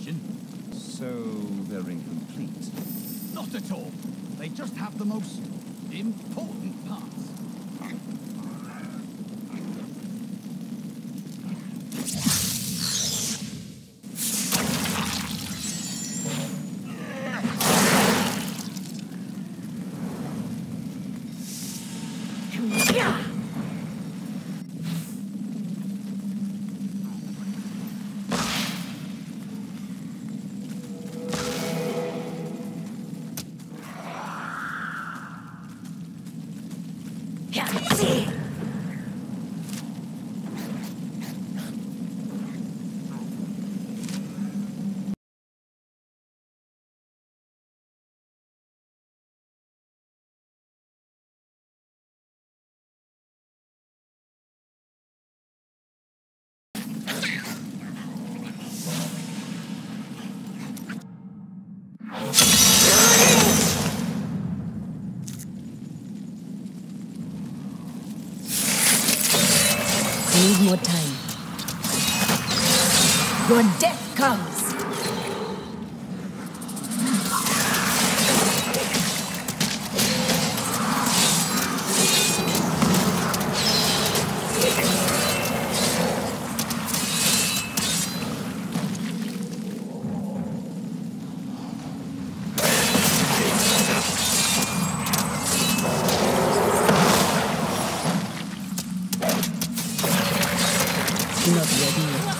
question. So they're incomplete. Not at all. They just have the most important parts. Need more time. Your death comes. Not ready yet.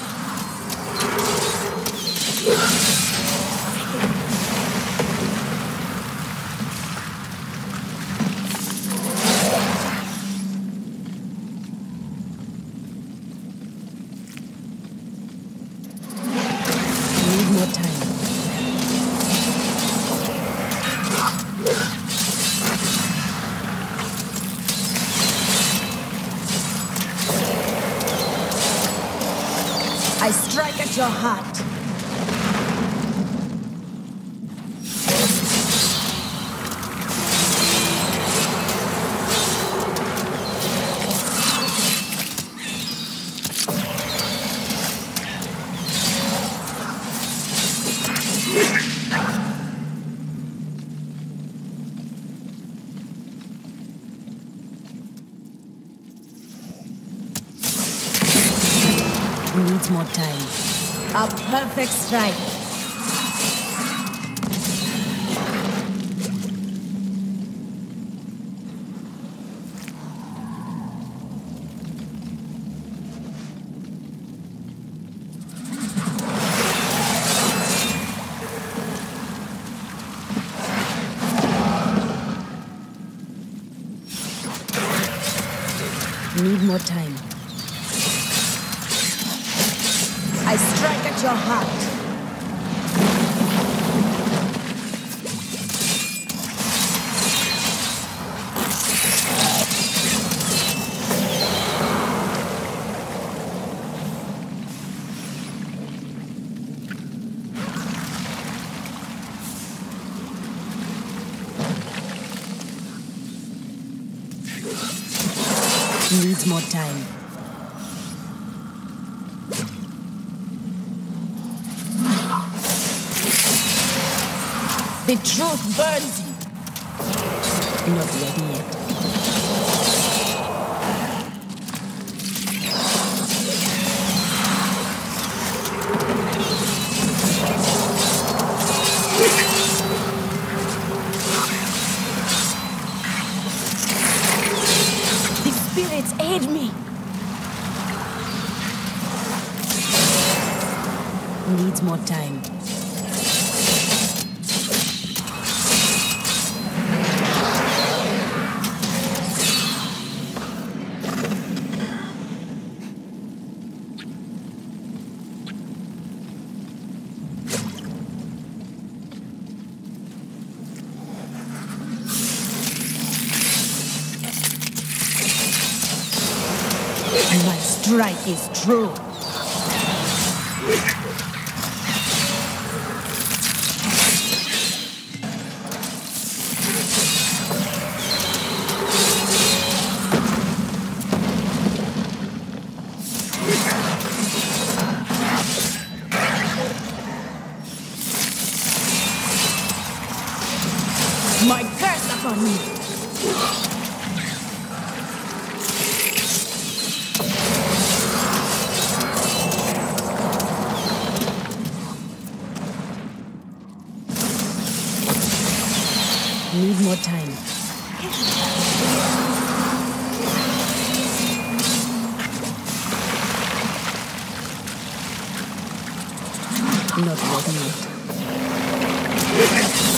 Need more time. I strike at your heart. Needs more time. A perfect strike. Need more time. I strike at your heart. Needs more time. The truth burns you. Not ready yet. The spirits aid me. Needs more time. My strike is true. Need more time. Not ready yet.